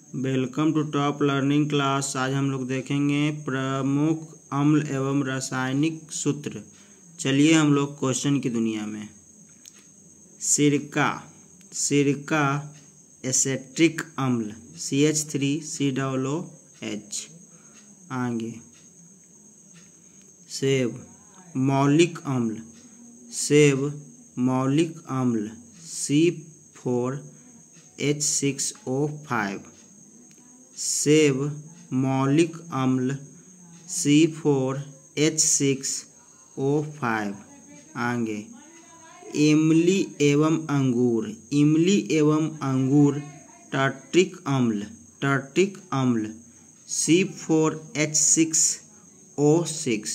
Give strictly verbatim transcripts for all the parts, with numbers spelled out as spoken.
Welcome to top learning class. आज हम लोग देखेंगे प्रमुख अम्ल एवं रासायनिक सूत्र। चलिए हम लोग क्वेश्चन की दुनिया में। सिरका सिरका एसेट्रिक अम्ल C H three C double O H. आगे सेब मौलिक अम्ल सेब मौलिक अम्ल C four H six O five. सेब मौलिक अम्ल C four H six O five. आगे इमली एवं अंगूर इमली एवं अंगूर टार्ट्रिक अम्ल टार्ट्रिक अम्ल C four H six O six.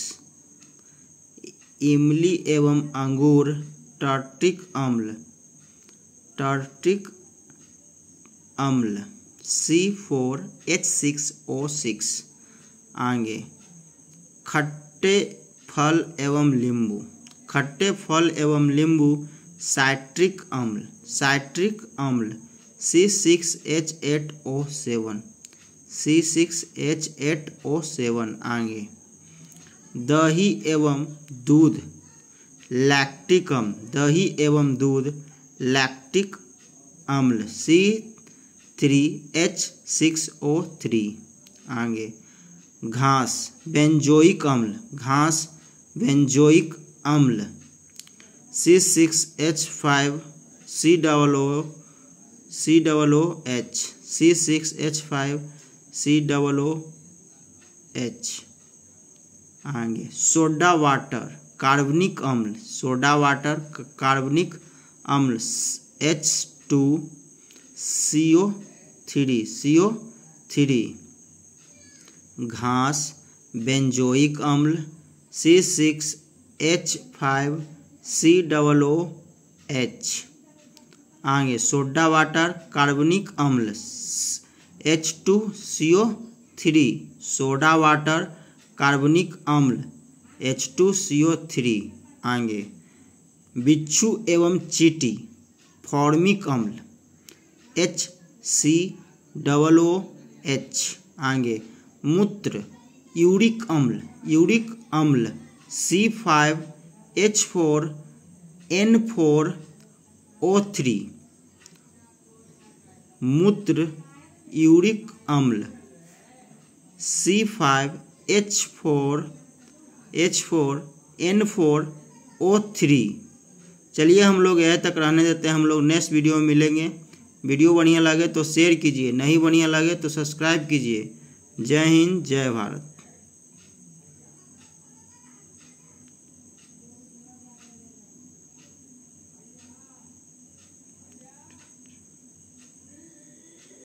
इमली एवं अंगूर टार्ट्रिक अम्ल टार्ट्रिक अम्ल C four H six O six. आगे खट्टे फल एवं नींबू खट्टे फल एवं नींबू साइट्रिक अम्ल साइट्रिक अम्ल C six H eight O seven C six H eight O seven. आगे दही एवं दूध लैक्टिक अम्ल दही एवं दूध लैक्टिक अम्ल C three H six O three. आगे घास बेंजोइक अम्ल घास बेंजोइक अम्ल C six H five C double O C double O H C six H five C double O H. आगे सोडा वाटर कार्बनिक अम्ल सोडा वाटर कार्बनिक अम्ल H two C O three C O three. घास benzoic अम्ल C six H five C double O H. आगे soda water कार्बनिक अम्ल H two C O three soda water कार्बनिक अम्ल H two C O three. आगे बिच्छू एवं चींटी फॉर्मिक अम्ल H C double O H. आगे मूत्र यूरिक अम्ल यूरिक अम्ल C five H four N four O three. मूत्र यूरिक अम्ल C five H four H four N four O three. चलिए हम लोग यह तक रहने देते हैं। हम लोग नेक्स्ट वीडियो में मिलेंगे। वीडियो बढ़िया लगे तो शेयर कीजिए, नहीं बढ़िया लगे तो सब्सक्राइब कीजिए। जय हिंद जय भारत।